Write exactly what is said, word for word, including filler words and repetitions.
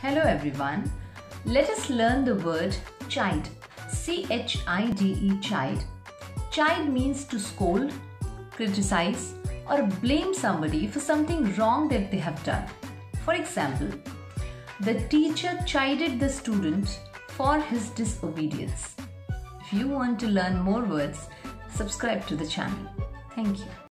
Hello everyone. Let us learn the word chide. C H I D E, chide. Chide means to scold, criticize, or blame somebody for something wrong that they have done. For example, the teacher chided the student for his disobedience. If you want to learn more words, subscribe to the channel. Thank you.